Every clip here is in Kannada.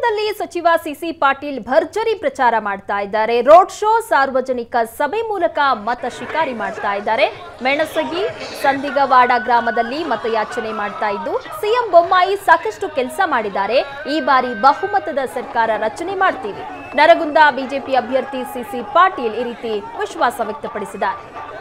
ನರಗುಂದದಲ್ಲಿ ಸಚಿವ ಸಿಸಿ ಪಾಟೀಲ್ ಭರ್ಜರಿ ಪ್ರಚಾರ ಮಾಡ್ತಾ ಇದ್ದಾರೆ. ರೋಡ್ ಶೋ, ಸಾರ್ವಜನಿಕ ಸಭೆ ಮೂಲಕ ಮತ ಶಿಕಾರಿ ಮಾಡ್ತಾ ಇದ್ದಾರೆ. ಮೆಣಸಗಿ ಸಂದಿಗವಾಡ ಗ್ರಾಮದಲ್ಲಿ ಮತಯಾಚನೆ ಮಾಡ್ತಾ ಇದ್ದು ಸಿಎಂ ಬೊಮ್ಮಾಯಿ ಸಾಕಷ್ಟು ಕೆಲಸ ಮಾಡಿದ್ದಾರೆ. ಈ ಬಾರಿ ಬಹುಮತದ ಸರ್ಕಾರ ರಚನೆ ಮಾಡ್ತೀವಿ. ನರಗುಂದ ಬಿಜೆಪಿ ಅಭ್ಯರ್ಥಿ ಸಿಸಿ ಪಾಟೀಲ್ ಈ ರೀತಿ ವಿಶ್ವಾಸ ವ್ಯಕ್ತಪಡಿಸಿದ್ದಾರೆ.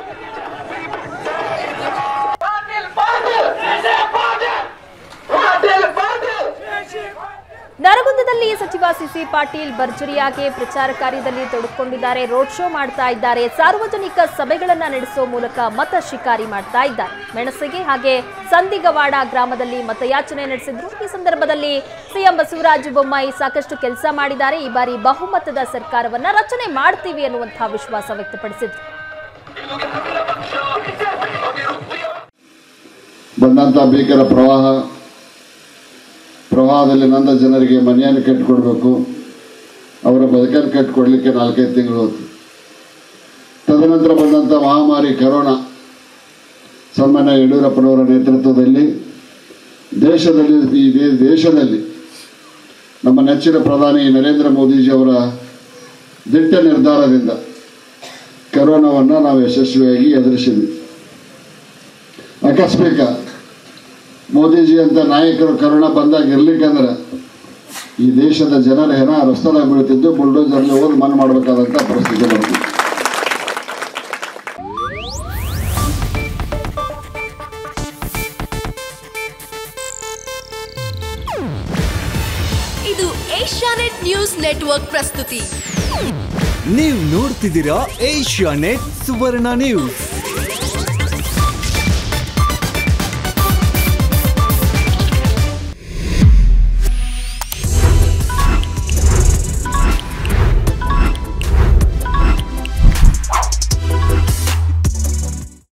ನರಗುಂದದಲ್ಲಿ ಸಚಿವ ಸಿಸಿ ಪಾಟೀಲ್ ಭರ್ಜರಿಯಾಗಿ ಪ್ರಚಾರ ಕಾರ್ಯದಲ್ಲಿ ತೊಡಗಿಕೊಂಡಿದ್ದಾರೆ. ರೋಡ್ ಶೋ ಮಾಡ್ತಾ ಇದ್ದಾರೆ. ಸಾರ್ವಜನಿಕ ಸಭೆಗಳನ್ನ ನಡೆಸುವ ಮೂಲಕ ಮತ ಶಿಕಾರಿ ಮಾಡ್ತಾ ಇದ್ದಾರೆ. ಮೆಣಸಗಿ ಹಾಗೆ ಸಂದಿಗವಾಡ ಗ್ರಾಮದಲ್ಲಿ ಮತಯಾಚನೆ ನಡೆಸಿದ್ರು. ಈ ಸಂದರ್ಭದಲ್ಲಿ ಸಿಎಂ ಬಸವರಾಜ ಬೊಮ್ಮಾಯಿ ಸಾಕಷ್ಟು ಕೆಲಸ ಮಾಡಿದ್ದಾರೆ. ಈ ಬಾರಿ ಬಹುಮತದ ಸರ್ಕಾರವನ್ನ ರಚನೆ ಮಾಡ್ತೀವಿ ಅನ್ನುವಂತಹ ವಿಶ್ವಾಸ ವ್ಯಕ್ತಪಡಿಸಿದ್ರು. ಬಂದಂತ ಭೀಕರ ಪ್ರವಾಹದಲ್ಲಿ ನಂದ ಜನರಿಗೆ ಮನೆಯನ್ನು ಕಟ್ಟಿಕೊಡ್ಬೇಕು, ಅವರ ಬದುಕನ್ನು ಕಟ್ಟಿಕೊಡ್ಲಿಕ್ಕೆ 4-5 ತಿಂಗಳು ಹೋಯ್ತು. ತದನಂತರ ಬಂದಂಥ ಮಹಾಮಾರಿ ಕರೋನಾ ಸನ್ಮಾನ್ಯ ಯಡಿಯೂರಪ್ಪನವರ ನೇತೃತ್ವದಲ್ಲಿ ದೇಶದಲ್ಲಿ ನಮ್ಮ ನೆಚ್ಚಿನ ಪ್ರಧಾನಿ ನರೇಂದ್ರ ಮೋದಿಜಿಯವರ ದಿಟ್ಟ ನಿರ್ಧಾರದಿಂದ ಕರೋನಾವನ್ನು ನಾವು ಯಶಸ್ವಿಯಾಗಿ ಎದುರಿಸಿದ್ವಿ. ಆಕಸ್ಮಿಕ ಮೋದಿಜಿ ಅಂತ ನಾಯಕರು ಕರೋನಾ ಬಂದಾಗ ಇರ್ಲಿಕ್ಕಂದ್ರೆ ಈ ದೇಶದ ಜನರ ಹೆಣ ರಸ್ತೆದಾಗ ಬೀಳ್ತಿದ್ದು ಬುಲ್ಡೋಜರ್ಲಿ ಹೋಗಿ ಮಣ್ಣು ಮಾಡಬೇಕಾದಂಥ ಪರಿಸ್ಥಿತಿ ಬರ್ತಿತ್ತು. ಇದು ಏಷ್ಯಾನೆಟ್ ನ್ಯೂಸ್ ನೆಟ್ವರ್ಕ್ ಪ್ರಸ್ತುತಿ. ನೀವು ನೋಡ್ತಿದ್ದೀರಾ ಏಷ್ಯಾನೆಟ್ ಸುವರ್ಣ ನ್ಯೂಸ್.